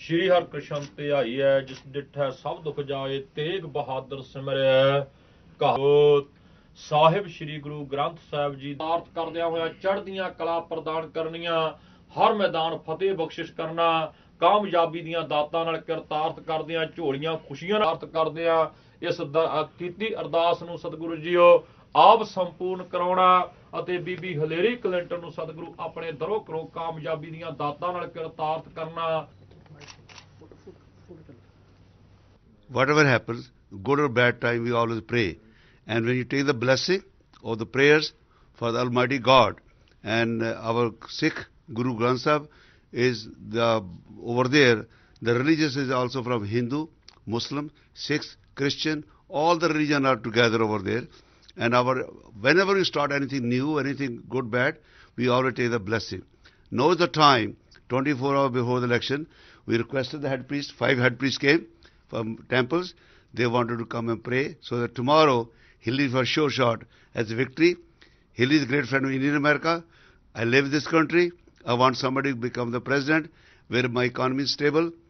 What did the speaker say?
श्री हर कृष्ण ध्याई है जिस डिठै सब दुख जाए तेग बहादुर सिमरै कहोत ਸਾਹਿਬ ਸ਼੍ਰੀ ਗੁਰੂ ਗ੍ਰੰਥ ਸਾਹਿਬ ਜੀ ਆਰਤ ਕਰਦਿਆਂ ਹੋਇਆ ਚੜ੍ਹਦੀਆਂ ਕਲਾ ਪ੍ਰਦਾਨ ਕਰਨੀਆਂ ਹਰ ਮੈਦਾਨ ਫਤਿਹ ਬਖਸ਼ਿਸ਼ ਕਰਨਾ ਕਾਮਯਾਬੀ ਦੀਆਂ ਦਾਤਾਂ ਨਾਲ ਕਿਰਤਾਰਥ ਕਰਦਿਆਂ ਝੋਲੀਆਂ ਖੁਸ਼ੀਆਂ ਨਾਲ ਅਰਥ ਕਰਦਿਆਂ ਇਸ ਕੀਤੀ ਅਰਦਾਸ ਨੂੰ ਸਤਿਗੁਰੂ ਜੀਓ ਆਪ ਸੰਪੂਰਨ ਕਰਾਉਣਾ ਅਤੇ ਬੀਬੀ ਹਲੇਰੀ ਕਲਿੰਟਨ ਨੂੰ ਸਤਿਗੁਰੂ ਆਪਣੇ ਦਰੋਂ ਕਰੋ ਕਾਮਯਾਬੀ ਦੀਆਂ ਦਾਤਾਂ ਨਾਲ ਕਿਰਤਾਰਥ ਕਰਨਾ Whatever happens, good or bad time, we always pray. And when you take the blessing or the prayers for the Almighty God, and our Sikh Guru Granth Sahib is over there, the religious is also from Hindu, Muslim, Sikhs, Christian, all the religion are together over there. And whenever we start anything new, anything good, bad, we always take the blessing. Now is the time, 24 hours before the election, we requested the head priest, 5 head priests came from temples. They wanted to come and pray so that tomorrow he'll leave for sure shot as victory. He'll is a great friend of Indian America. I live in this country. I want somebody to become the president where my economy is stable.